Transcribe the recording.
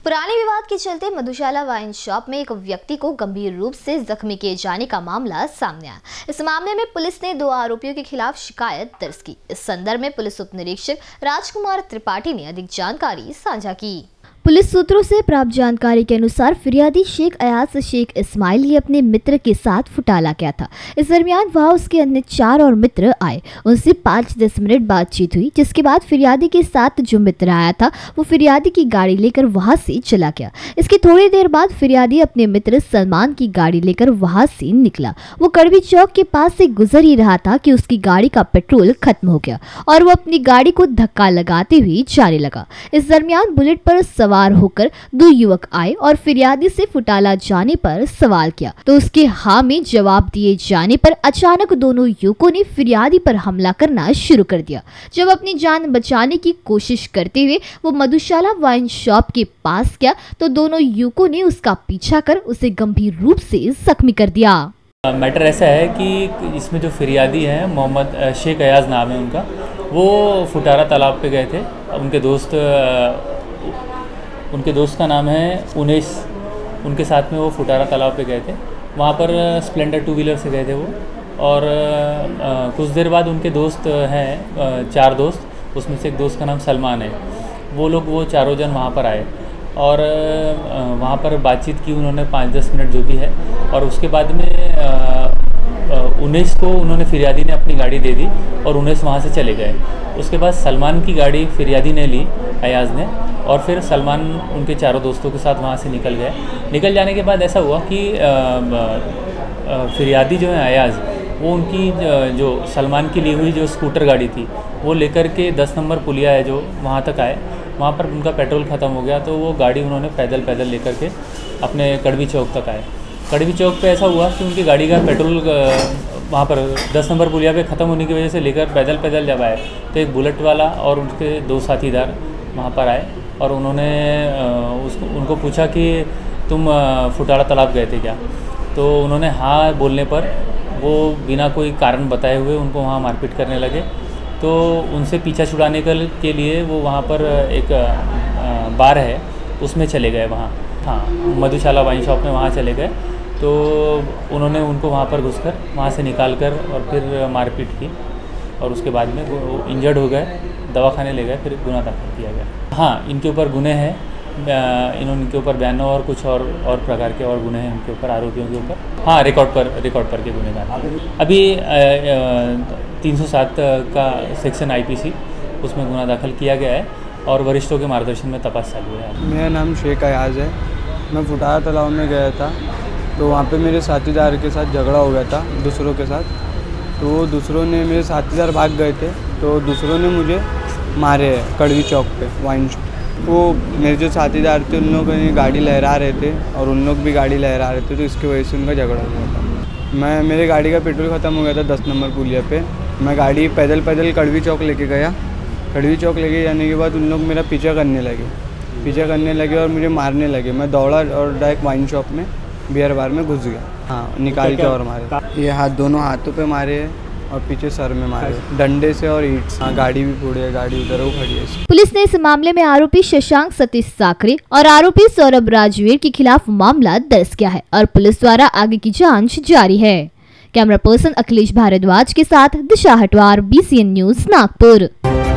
पुराने विवाद के चलते मधुशाला वाइन शॉप में एक व्यक्ति को गंभीर रूप से जख्मी किए जाने का मामला सामने आया। इस मामले में पुलिस ने 2 आरोपियों के खिलाफ शिकायत दर्ज की। इस संदर्भ में पुलिस उप निरीक्षक राजकुमार त्रिपाठी ने अधिक जानकारी साझा की। पुलिस सूत्रों से प्राप्त जानकारी के अनुसार फिरियादी शेख अयाज शेख इस्माइल ही अपने मित्र के साथ फुटाला गया था। इस दरमियान वहां उसके अन्य 4 और मित्र आए। उनसे 5-10 मिनट बातचीत हुई, जिसके बाद फिरियादी के साथ जो मित्र आया था वो फिरियादी की गाड़ी लेकर वहां से चला गया। इसकी थोड़ी देर बाद फिरियादी अपने मित्र सलमान की गाड़ी लेकर वहां से निकला। वो कड़वी चौक के पास से गुजर ही रहा था कि उसकी गाड़ी का पेट्रोल खत्म हो गया और वो अपनी गाड़ी को धक्का लगाते हुए जाने लगा। इस दरमियान बुलेट पर सवार होकर 2 युवक आए और फिरियादी से फुटाला जाने पर सवाल किया, तो उसके हाँ में जवाब दिए जाने पर अचानक दोनों युवकों ने फिरियादी पर हमला करना शुरू कर दिया। जब अपनी जान बचाने की कोशिश करते हुए वो मधुशाला वाइन शॉप के पास गया तो दोनों युवकों ने उसका पीछा कर उसे गंभीर रूप से जख्मी कर दिया। मैटर ऐसा है कि इसमें जो फिरियादी हैं मोहम्मद शेख अयाज नाम है उनका, वो फुटारा तालाब पे गए थे। उनके दोस्त का नाम है उनेस। उनके साथ में वो फुटारा तालाब पे गए थे। वहाँ पर स्प्लेंडर 2 व्हीलर से गए थे वो। और कुछ देर बाद उनके दोस्त हैं 4 दोस्त, उसमें से एक दोस्त का नाम सलमान है। वो चारों जन वहाँ पर आए और वहाँ पर बातचीत की उन्होंने 5-10 मिनट जो भी है। और उसके बाद में 19 को उन्होंने फिरियादी ने अपनी गाड़ी दे दी और 19 वहाँ से चले गए। उसके बाद सलमान की गाड़ी फिरियादी ने ली, अयाज ने, और फिर सलमान उनके चारों दोस्तों के साथ वहाँ से निकल गए। निकल जाने के बाद ऐसा हुआ कि फिरियादी जो है अयाज, वो उनकी जो सलमान की ली हुई जो स्कूटर गाड़ी थी वो लेकर के 10 नंबर पुलिया है जो वहाँ तक आए। वहाँ पर उनका पेट्रोल ख़त्म हो गया तो वो गाड़ी उन्होंने पैदल लेकर के अपने कड़वी चौक तक आए। कड़वी चौक पे ऐसा हुआ कि उनकी गाड़ी का पेट्रोल वहाँ पर 10 नंबर पुलिया पे ख़त्म होने की वजह से लेकर पैदल जब आए तो एक बुलेट वाला और उसके 2 साथीदार वहाँ पर आए और उन्होंने उनको पूछा कि तुम फुटारा तालाब गए थे क्या? तो उन्होंने हाँ बोलने पर वो बिना कोई कारण बताए हुए उनको वहाँ मारपीट करने लगे। तो उनसे पीछा छुड़ाने के लिए वो वहाँ पर एक बार है उसमें चले गए वहाँ, हाँ, मधुशाला वाइन शॉप में वहाँ चले गए। तो उन्होंने उनको वहाँ पर घुसकर वहाँ से निकाल कर और फिर मारपीट की और उसके बाद में वो इंजर्ड हो गए, दवाखाने ले गए, फिर गुना दाखिल किया गया। हाँ, इनके ऊपर गुने हैं, इनके ऊपर बयानों और कुछ और प्रकार के और गुने हैं इनके ऊपर, आरोपियों के ऊपर। हाँ, रिकॉर्ड पर के गुनेगार अभी 307 का सेक्शन IPC उसमें गुना दाखिल किया गया है और वरिष्ठों के मार्गदर्शन में तपास चालू है। मेरा नाम शेख अयाज है। मैं फुटारा तालाब में गया था तो वहाँ पे मेरे साथीदार के साथ झगड़ा हो गया था दूसरों के साथ। तो दूसरों ने, मेरे साथीदार भाग गए थे तो दूसरों ने मुझे मारे है कड़वी चौक पे वाइन शॉप। वो मेरे जो साथीदार थे उन लोगों ने गाड़ी लहरा रहे थे और उन लोग भी गाड़ी लहरा रहे थे, तो इसकी वजह से उनका झगड़ा हो गया था। मेरे गाड़ी का पेट्रोल ख़त्म हो गया था 10 नंबर पुलिया पे। मैं गाड़ी पैदल कड़वी चौक लेके गया। कड़वी चौक लेके जाने के बाद उन लोग मेरा पीछा करने लगे और मुझे मारने लगे। मैं दौड़ा और डायरेक्ट वाइन शॉप में बियर बार में घुस गया। हाँ, निकाल के और मारे। ये दोनों हाथों पे मारे और पीछे सर में मारे डंडे से और ईंट से। हाँ, गाड़ी भी फोड़ी है, गाड़ी उधर वो खड़ी है। पुलिस ने इस मामले में आरोपी शशांक सतीश साकरे और आरोपी सौरभ राजवीर के खिलाफ मामला दर्ज किया है और पुलिस द्वारा आगे की जांच जारी है। कैमरा पर्सन अखिलेश भारद्वाज के साथ दिशा हटवार, BCN न्यूज, नागपुर।